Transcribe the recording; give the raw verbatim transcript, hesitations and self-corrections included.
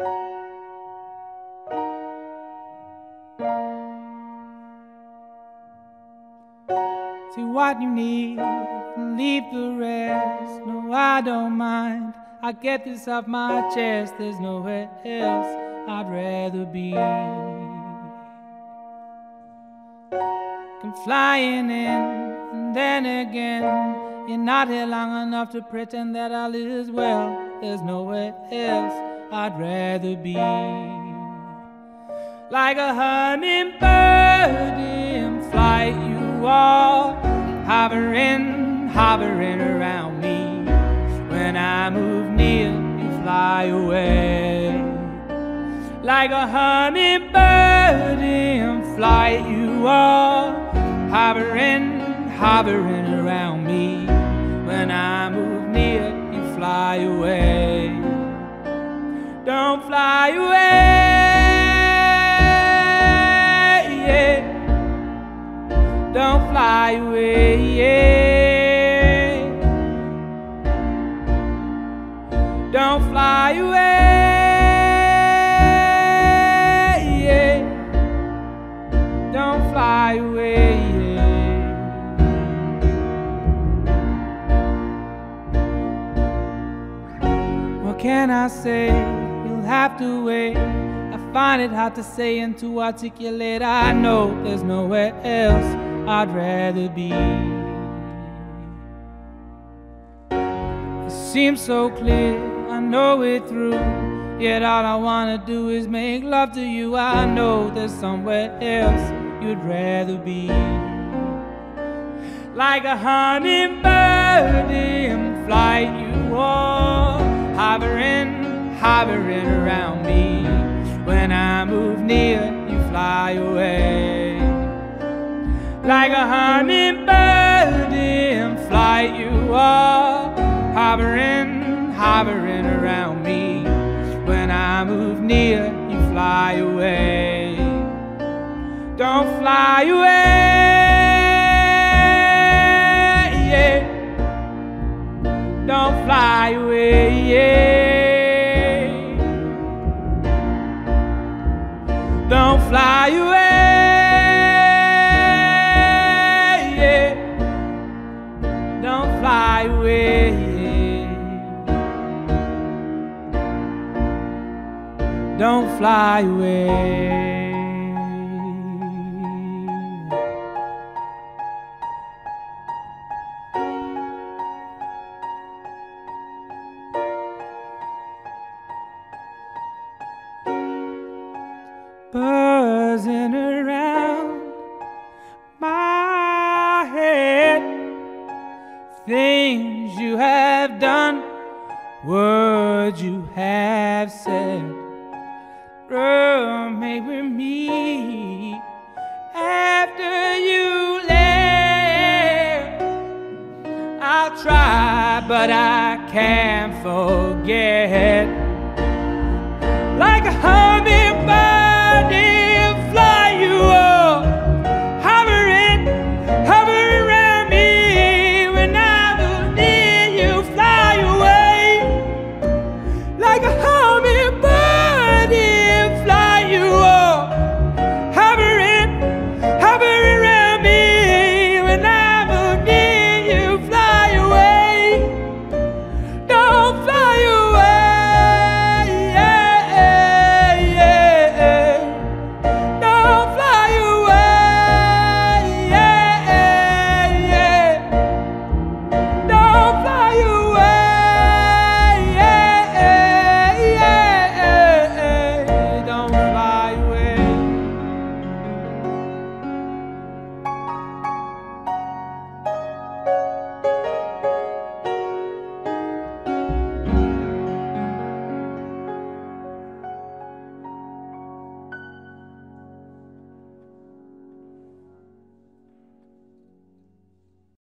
See what you need and leave the rest. No, I don't mind. I get this off my chest. There's nowhere else I'd rather be. Come flying in, and then again, you're not here long enough to pretend that all is well. There's nowhere else I'd rather be. Like a hummingbird in flight, you are hovering, hovering around me. When I move near, you fly away. Like a hummingbird in flight, you are hovering, hovering around me. When I move near, you fly away. Don't fly away. Don't fly away, yeah. Don't fly away, yeah. Don't fly away, yeah. What can I say? You'll have to wait. I find it hard to say and to articulate. I know there's nowhere else I'd rather be. It seems so clear, I know it through. Yet all I wanna do is make love to you. I know there's somewhere else you'd rather be. Like a hummingbird in flight, you are hovering, hovering around me. When I move near, you fly away. Like a hummingbird in flight, you are hovering, hovering around me. When I move near, you fly away. Don't fly away, yeah. Don't fly away, yeah. Don't fly away. Fly away, don't fly away. Buzzing around my head, things you have done, words you have said, remain with me after you left. I'll try, but I can't forget.